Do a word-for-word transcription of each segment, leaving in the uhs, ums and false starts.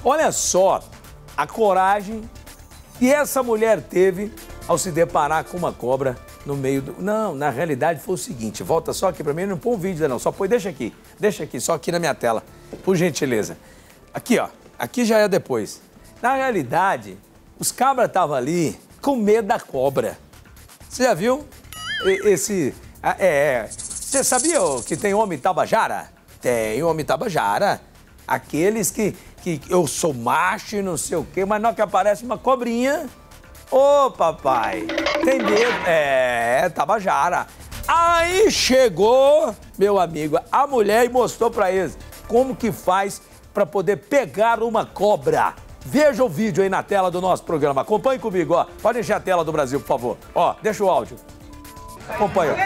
Olha só a coragem que essa mulher teve ao se deparar com uma cobra no meio do... Não, na realidade foi o seguinte, volta só aqui pra mim, não põe um vídeo não, só põe, deixa aqui, deixa aqui, só aqui na minha tela, por gentileza. Aqui, ó, aqui já é depois. Na realidade, os cabras estavam ali com medo da cobra. Você já viu esse... É, é, você sabia que tem homem tabajara? Tem homem tabajara. Aqueles que, que eu sou macho e não sei o quê, mas não que aparece uma cobrinha. Ô, papai, tem medo? É, tabajara. Aí chegou, meu amigo, a mulher e mostrou pra eles como que faz pra poder pegar uma cobra. Veja o vídeo aí na tela do nosso programa. Acompanhe comigo, ó. Pode encher a tela do Brasil, por favor. Ó, deixa o áudio. Acompanha.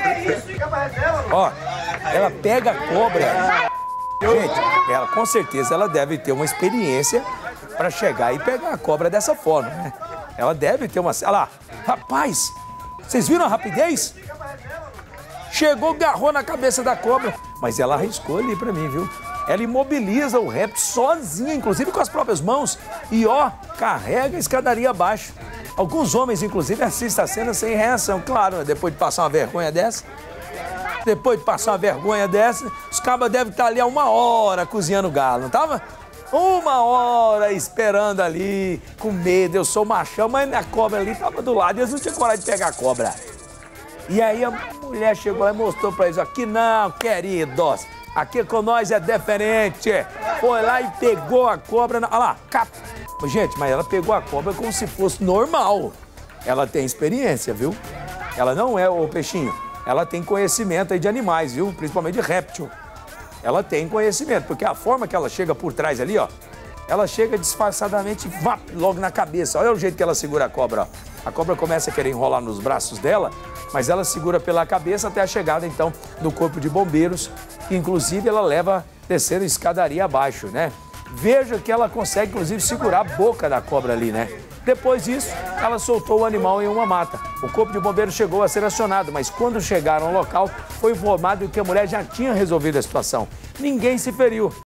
Ó, ela pega a cobra. Gente, ela com certeza ela deve ter uma experiência para chegar e pegar a cobra dessa forma, né? Ela deve ter uma... Olha lá, rapaz, vocês viram a rapidez? Chegou, agarrou na cabeça da cobra, mas ela arriscou ali para mim, viu? Ela imobiliza o réptil sozinha, inclusive com as próprias mãos, e ó, carrega a escadaria abaixo. Alguns homens, inclusive, assistem a cena sem reação, claro, né? Depois de passar uma vergonha dessa. Depois de passar uma vergonha dessa, os cabas devem estar ali há uma hora cozinhando galo, não tava? Uma hora esperando ali, com medo, eu sou machão, mas a cobra ali tava do lado, e eles não tinham coragem de pegar a cobra. E aí a mulher chegou lá e mostrou pra eles, aqui não, queridos, aqui com nós é diferente. Foi lá e pegou a cobra, olha lá, cap... Gente, mas ela pegou a cobra como se fosse normal. Ela tem experiência, viu? Ela não é o peixinho. Ela tem conhecimento aí de animais, viu? Principalmente de réptil. Ela tem conhecimento, porque a forma que ela chega por trás ali, ó, ela chega disfarçadamente, vá, logo na cabeça. Olha o jeito que ela segura a cobra, ó. A cobra começa a querer enrolar nos braços dela, mas ela segura pela cabeça até a chegada, então, do corpo de bombeiros, que inclusive ela leva descendo escadaria abaixo, né? Veja que ela consegue, inclusive, segurar a boca da cobra ali, né? Depois disso, ela soltou o animal em uma mata. O corpo de bombeiros chegou a ser acionado, mas quando chegaram ao local, foi informado que a mulher já tinha resolvido a situação. Ninguém se feriu.